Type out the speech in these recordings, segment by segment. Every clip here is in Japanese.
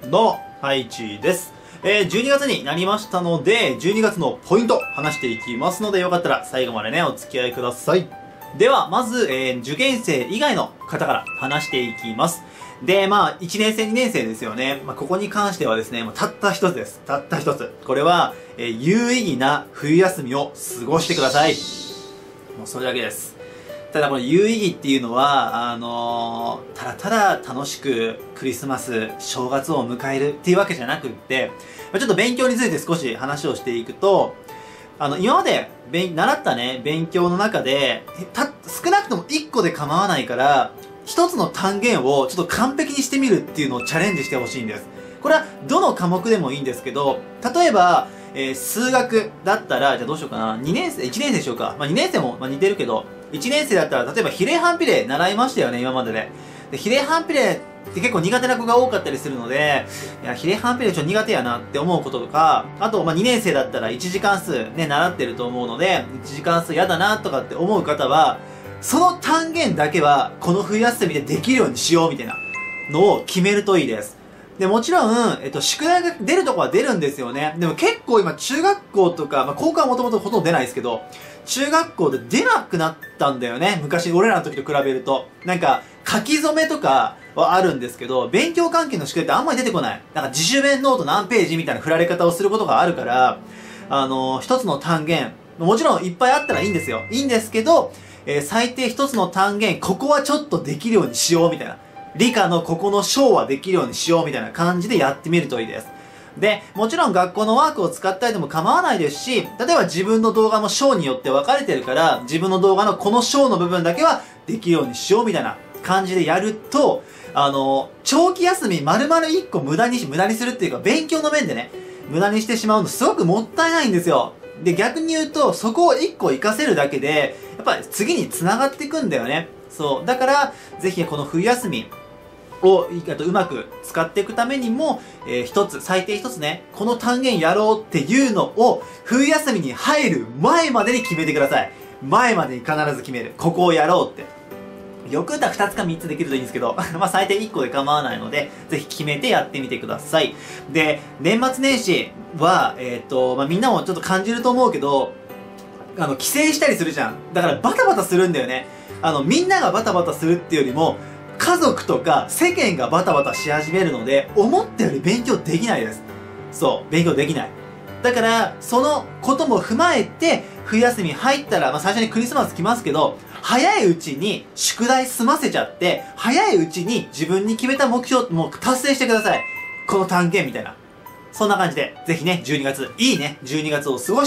どうも、ハイチです。12月になりましたので、12月のポイント話していきますので、よかったら最後までね、お付き合いください。では、まず、受験生以外の方から話していきます。で、1年生、2年生ですよね。ここに関してはですね、たった一つです。たった一つ。これは、有意義な冬休みを過ごしてください。もうそれだけです。ただこの有意義っていうのは、ただただ楽しくクリスマス、正月を迎えるっていうわけじゃなくって、ちょっと勉強について少し話をしていくと、今まで習ったね、勉強の中で、少なくとも1個で構わないから、1つの単元をちょっと完璧にしてみるっていうのをチャレンジしてほしいんです。これはどの科目でもいいんですけど、例えば、数学だったら、じゃあどうしようかな。2年生、1年生しようか。2年生も似てるけど、1年生だったら、例えば比例反比例習いましたよね、今までで。で、比例反比例って結構苦手な子が多かったりするので、いや、比例反比例ちょっと苦手やなって思うこととか、あと、2年生だったら1時間数ね、習ってると思うので、1時間数嫌だなとかって思う方は、その単元だけは、この冬休みでできるようにしようみたいなのを決めるといいです。で、もちろん、宿題が出るとこは出るんですよね。でも結構今、中学校とか、高校はもともとほとんど出ないですけど、中学校で出なくなったんだよね。昔、俺らの時と比べると。なんか、書き初めとかはあるんですけど、勉強関係の宿題ってあんまり出てこない。なんか、自主弁ノート何ページみたいな振られ方をすることがあるから、一つの単元、もちろんいっぱいあったらいいんですよ。いいんですけど、最低一つの単元、ここはちょっとできるようにしようみたいな。理科のここの章はできるようにしようみたいな感じでやってみるといいです。で、もちろん学校のワークを使ったりでも構わないですし、例えば自分の動画も章によって分かれてるから、自分の動画のこの章の部分だけはできるようにしようみたいな感じでやると、長期休み丸々1個無駄にするっていうか、勉強の面でね、無駄にしてしまうのすごくもったいないんですよ。で、逆に言うと、そこを1個活かせるだけで、やっぱり次に繋がっていくんだよね。そう。だから、ぜひこの冬休み、をうまく使っていくためにも、最低一つね、この単元やろうっていうのを、冬休みに入る前までに決めてください。前までに必ず決める。ここをやろうって。よく言ったら2つか3つできるといいんですけど、最低1個で構わないので、ぜひ決めてやってみてください。で、年末年始は、みんなもちょっと感じると思うけど、帰省したりするじゃん。だからバタバタするんだよね。みんながバタバタするっていうよりも、家族とか世間がバタバタし始めるので、思ったより勉強できないです。そう、勉強できない。だから、そのことも踏まえて、冬休み入ったら、最初にクリスマス来ますけど、早いうちに宿題済ませちゃって、早いうちに自分に決めた目標も達成してください。この単元みたいな。そんな感じで、ぜひね、12月、いいね、12月を過ごして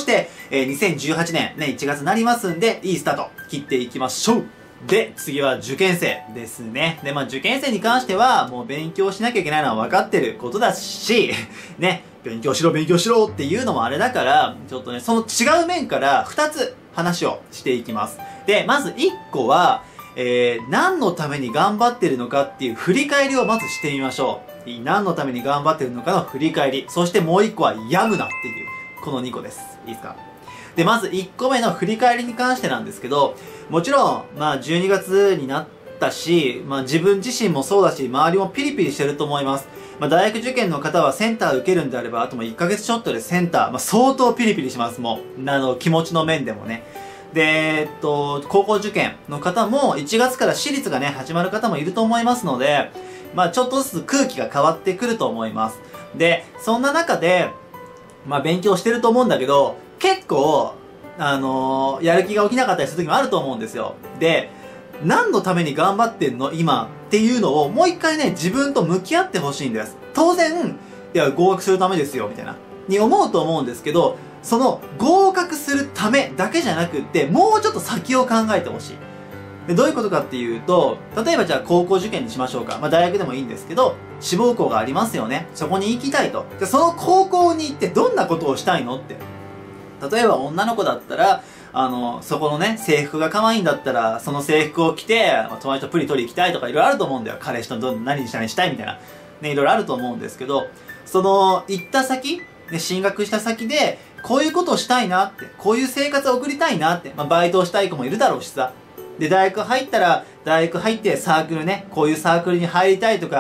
、2018年、ね、1月になりますんで、いいスタート、切っていきましょう。で、次は受験生ですね。で、受験生に関しては、もう勉強しなきゃいけないのは分かってることだし、ね、勉強しろっていうのもあれだから、ちょっとね、その違う面から2つ話をしていきます。で、まず1個は、何のために頑張ってるのかっていう振り返りをまずしてみましょう。何のために頑張ってるのかの振り返り。そしてもう1個はやむなっていう、この2個です。いいですか？で、まず1個目の振り返りに関してなんですけど、もちろん、12月になったし、自分自身もそうだし、周りもピリピリしてると思います。大学受験の方はセンター受けるんであれば、あとも1ヶ月ちょっとでセンター、相当ピリピリします、もう。気持ちの面でもね。で、高校受験の方も1月から私立がね、始まる方もいると思いますので、ちょっとずつ空気が変わってくると思います。で、そんな中で、勉強してると思うんだけど、結構、やる気が起きなかったりする時もあると思うんですよ。で、何のために頑張ってんの今っていうのをもう一回ね、自分と向き合ってほしいんです。当然、いや、合格するためですよ、みたいな。に思うと思うんですけど、その合格するためだけじゃなくって、もうちょっと先を考えてほしい。で、どういうことかっていうと、例えばじゃあ高校受験にしましょうか。大学でもいいんですけど、志望校がありますよね。そこに行きたいと。じゃあその高校に行ってどんなことをしたいのって。例えば女の子だったら、そこのね、制服が可愛いんだったら、その制服を着て、友達とプリ取り行きたいとかいろいろあると思うんだよ。彼氏と何にしたいみたいな。ね、いろいろあると思うんですけど、その、行った先、ね、進学した先で、こういうことをしたいなって、こういう生活を送りたいなって、バイトをしたい子もいるだろうしさ。で、大学入ったら、大学入ってサークルね、こういうサークルに入りたいとか、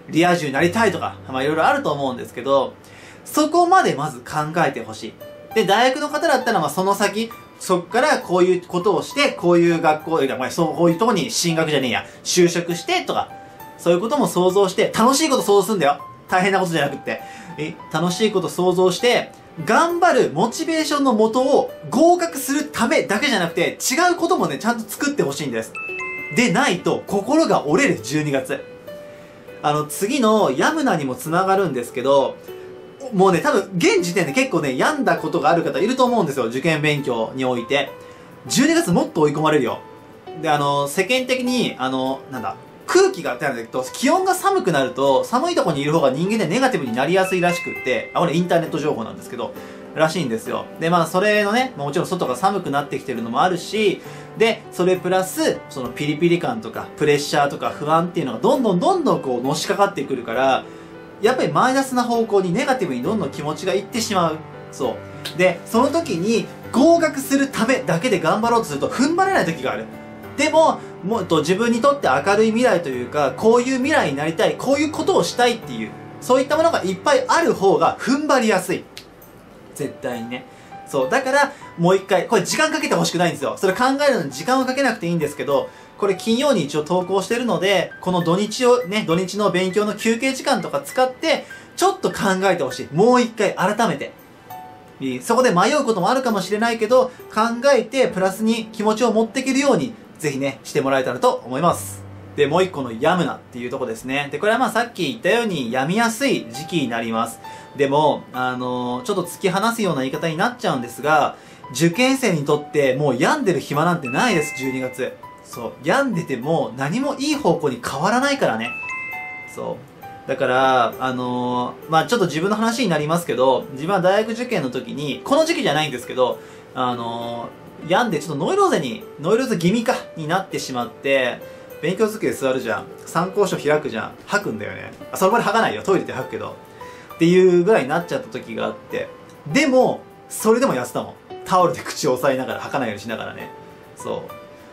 リア充になりたいとか、いろいろあると思うんですけど、そこまでまず考えてほしい。で、大学の方だったら、その先、そっからこういうことをして、こういう学校、こういうとこに進学じゃねえや、就職してとか、そういうことも想像して、楽しいこと想像するんだよ。大変なことじゃなくって。楽しいこと想像して、頑張るモチベーションの元を合格するためだけじゃなくて、違うこともね、ちゃんと作ってほしいんです。でないと、心が折れる、12月。次のヤムナにも繋がるんですけど、もうね、多分、現時点で結構ね、病んだことがある方いると思うんですよ。受験勉強において。12月もっと追い込まれるよ。で、世間的に、空気が、気温が寒くなると、寒いところにいる方が人間でネガティブになりやすいらしくって、これインターネット情報なんですけど、らしいんですよ。で、それのね、もちろん外が寒くなってきてるのもあるし、で、それプラス、そのピリピリ感とか、プレッシャーとか不安っていうのがどんどんこう、のしかかってくるから、やっぱりマイナスな方向にネガティブにどんどん気持ちがいってしまう。そう。で、その時に合格するためだけで頑張ろうとすると踏ん張れない時がある。でも、もっと自分にとって明るい未来というか、こういう未来になりたい、こういうことをしたいっていう、そういったものがいっぱいある方が踏ん張りやすい。絶対にね。そう。だから、もう一回、これ時間かけてほしくないんですよ。それ考えるのに時間をかけなくていいんですけど、これ金曜に一応投稿してるので、この土日の勉強の休憩時間とか使って、ちょっと考えてほしい。もう一回改めて。そこで迷うこともあるかもしれないけど、考えてプラスに気持ちを持っていけるように、ぜひね、してもらえたらと思います。で、もう一個の病むなっていうとこですね。で、これはさっき言ったように病みやすい時期になります。でも、ちょっと突き放すような言い方になっちゃうんですが、受験生にとってもう病んでる暇なんてないです、12月。そう。病んでても何もいい方向に変わらないからね。そう。だから、ちょっと自分の話になりますけど、自分は大学受験の時に、この時期じゃないんですけど、病んでちょっとノイローゼ気味になってしまって、勉強机座るじゃん。参考書開くじゃん。吐くんだよね。その場で吐かないよ。トイレで吐くけど。っていうぐらいになっちゃった時があって。でも、それでもやってたもん。タオルで口を押さえながら吐かないようにしながらね。そう。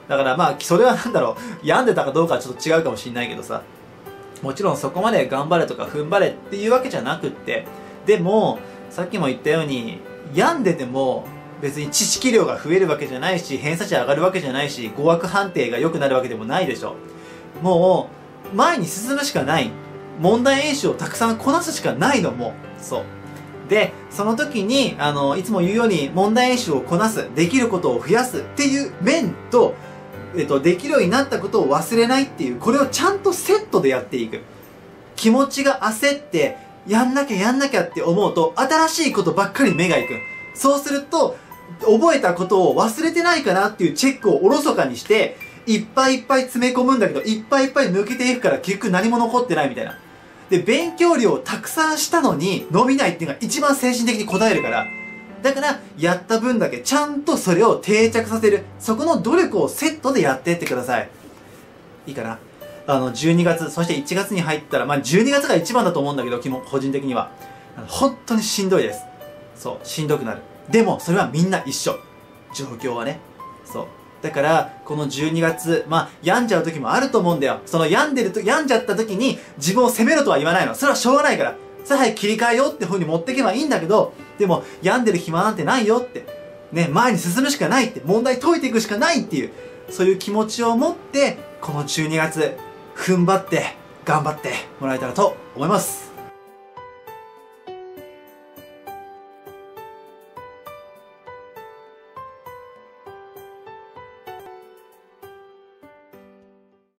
だからそれは病んでたかどうかはちょっと違うかもしんないけどさ。もちろんそこまで頑張れとか踏ん張れっていうわけじゃなくって。でも、さっきも言ったように、病んでても、別に知識量が増えるわけじゃないし、偏差値上がるわけじゃないし、語学判定が良くなるわけでもないでしょ。もう、前に進むしかない。問題演習をたくさんこなすしかないのも、そう。で、その時に、いつも言うように問題演習をこなす、できることを増やすっていう面と、できるようになったことを忘れないっていう、これをちゃんとセットでやっていく。気持ちが焦って、やんなきゃって思うと、新しいことばっかり目がいく。そうすると、覚えたことを忘れてないかなっていうチェックをおろそかにして、いっぱいいっぱい詰め込むんだけど、いっぱいいっぱい抜けていくから結局何も残ってないみたいな。で、勉強量をたくさんしたのに伸びないっていうのが一番精神的に応えるから。だから、やった分だけちゃんとそれを定着させる。そこの努力をセットでやっていってください。いいかな？12月、そして1月に入ったら、12月が一番だと思うんだけど、個人的には。本当にしんどいです。そう、しんどくなる。でも、それはみんな一緒。状況はね。そう。だから、この12月、病んじゃう時もあると思うんだよ。その病んじゃった時に自分を責めろとは言わないの。それはしょうがないから。さあ、はい、切り替えようって風に持っていけばいいんだけど、でも、病んでる暇なんてないよって。ね、前に進むしかないって、問題解いていくしかないっていう、そういう気持ちを持って、この12月、踏ん張って、頑張ってもらえたらと思います。